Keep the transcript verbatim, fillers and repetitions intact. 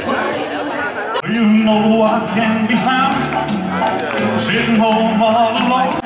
You know I can be found sitting home all alone.